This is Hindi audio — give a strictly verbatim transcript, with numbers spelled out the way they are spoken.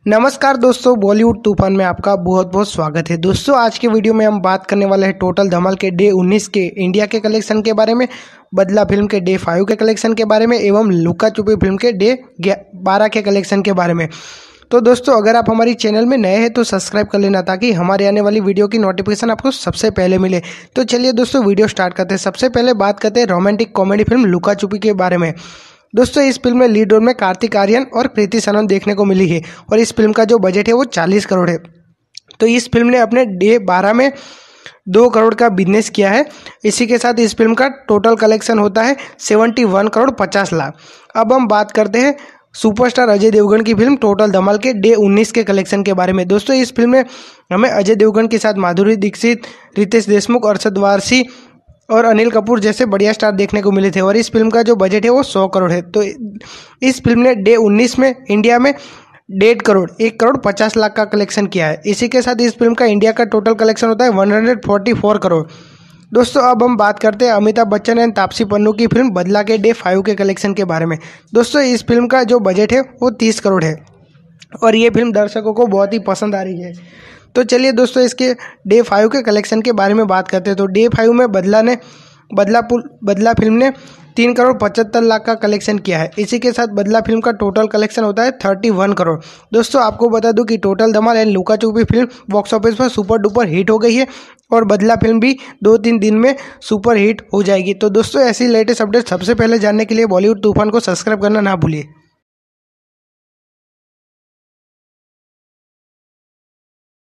नमस्कार दोस्तों, बॉलीवुड तूफान में आपका बहुत बहुत स्वागत है। दोस्तों आज के वीडियो में हम बात करने वाले हैं टोटल धमाल के डे उन्नीस के इंडिया के कलेक्शन के बारे में, बदला फिल्म के डे फाइव के कलेक्शन के बारे में एवं लुका छुपी फिल्म के डे बारह के कलेक्शन के बारे में। तो दोस्तों अगर आप हमारी चैनल में नए हैं तो सब्सक्राइब कर लेना ताकि हमारे आने वाली वीडियो की नोटिफिकेशन आपको सबसे पहले मिले। तो चलिए दोस्तों वीडियो स्टार्ट करते हैं। सबसे पहले बात करते हैं रोमांटिक कॉमेडी फिल्म लुका छुपी के बारे में। दोस्तों इस फिल्म में लीड रोल में कार्तिक आर्यन और प्रीति सनन देखने को मिली है और इस फिल्म का जो बजट है वो चालीस करोड़ है। तो इस फिल्म ने अपने डे बारह में दो करोड़ का बिजनेस किया है। इसी के साथ इस फिल्म का टोटल कलेक्शन होता है इकहत्तर करोड़ पचास लाख। अब हम बात करते हैं सुपरस्टार अजय देवगन की फिल्म टोटल धमाल के डे उन्नीस के कलेक्शन के बारे में। दोस्तों इस फिल्म में हमें अजय देवगन के साथ माधुरी दीक्षित, रितेश देशमुख, अरशद वारसी और अनिल कपूर जैसे बढ़िया स्टार देखने को मिले थे और इस फिल्म का जो बजट है वो सौ करोड़ है। तो इस फिल्म ने डे उन्नीस में इंडिया में डेढ़ करोड़ एक करोड़ पचास लाख का कलेक्शन किया है। इसी के साथ इस फिल्म का इंडिया का टोटल कलेक्शन होता है एक सौ चौवालीस करोड़। दोस्तों अब हम बात करते हैं अमिताभ बच्चन एंड तापसी पन्नू की फिल्म बदला के डे फाइव के कलेक्शन के बारे में। दोस्तों इस फिल्म का जो बजट है वो तीस करोड़ है और ये फिल्म दर्शकों को बहुत ही पसंद आ रही है। तो चलिए दोस्तों इसके डे फाइव के कलेक्शन के बारे में बात करते हैं। तो डे फाइव में बदला ने बदला बदला फिल्म ने तीन करोड़ पचहत्तर लाख का कलेक्शन किया है। इसी के साथ बदला फिल्म का टोटल कलेक्शन होता है इकतीस करोड़। दोस्तों आपको बता दूं कि total Dhamaal and Luka Chuppi film box office पर सुपर डुपर हिट हो गई है और बदला फिल्म भी दो तीन दिन में सुपर हिट हो जाएगी। तो दोस्तों ऐसी लेटेस्ट अपडेट सबसे पहले जानने के लिए बॉलीवुड तूफान को सब्सक्राइब करना ना भूलिए।